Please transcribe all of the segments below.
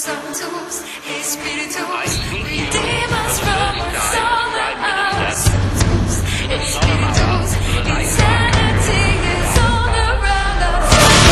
Santos, Espíritus, redeem us from what's all around us. Santos, Espíritus, insanity is all around us.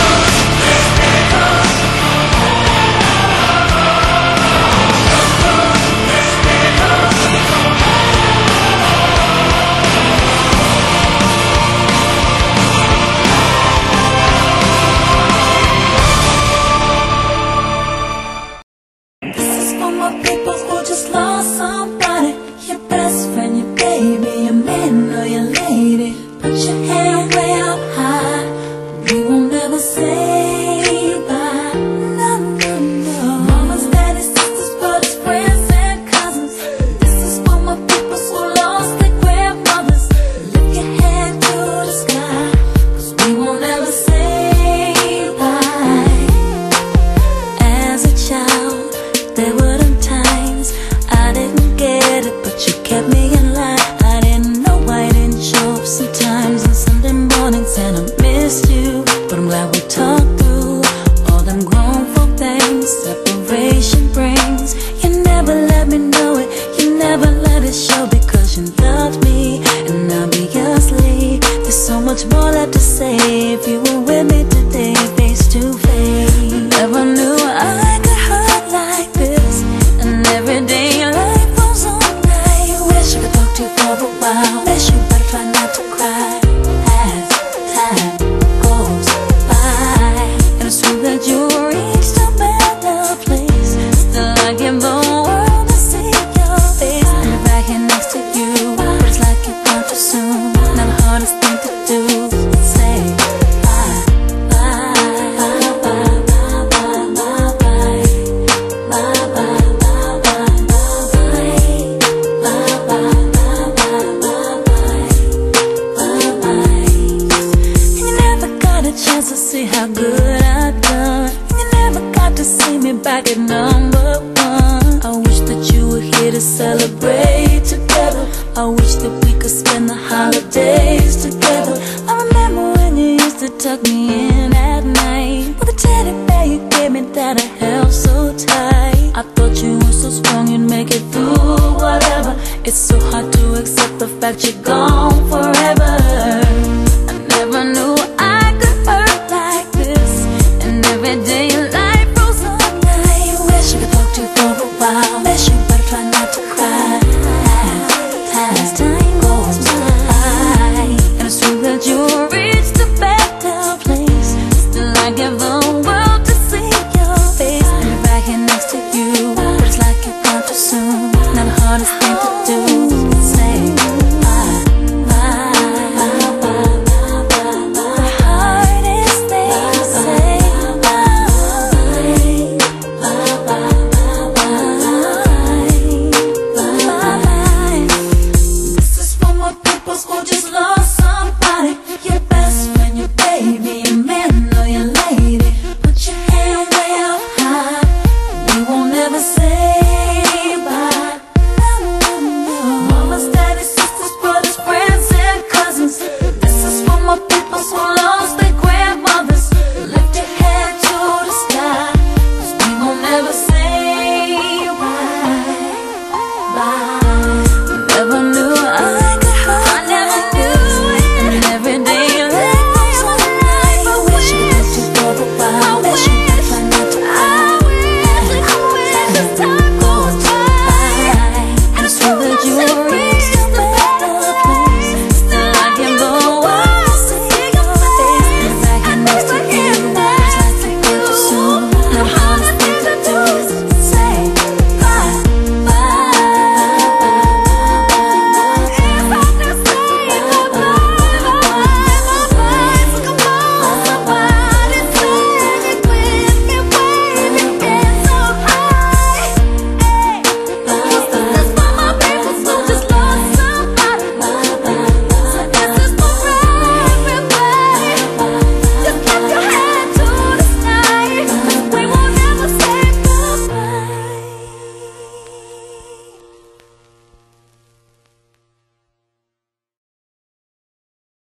People who just lost somebody, your best friend, your baby, your man or your lady. Put your hand way up high, we won't ever say bye. No, no, no. Mamas, daddies, sisters, brothers, friends and cousins. This is for my people who lost their grandmothers. Lift your hand to the sky, 'cause we won't ever say bye. As a child, there were I didn't get it, but you kept me in line. I didn't know I didn't show up sometimes on Sunday mornings, and I missed you. But I'm glad we talked through all them grown folk things separation brings. You never let me know it, you never let it show, because you loved me. And obviously there's so much more left to say if you were with me today, face to face. Never knew I could hurt like this, and every day for a while. Bless you, but try not to cry as time goes by. And it's true that you reached a better place. Still I give the world to see your face. And I'm right here next to you, but it's like you're gone too soon. Now the hardest thing to do is say bye, bye, bye, bye, bye, bye, bye, bye, bye, bye. Chance to see how good I've done. You never got to see me back at #1. I wish that you were here to celebrate together. I wish that we could spend the holidays together. I remember when you used to tuck me in at night with a teddy bear you gave me that I held so tight. I thought you were so strong you'd make it through whatever. It's so hard to accept the fact you're gone forever.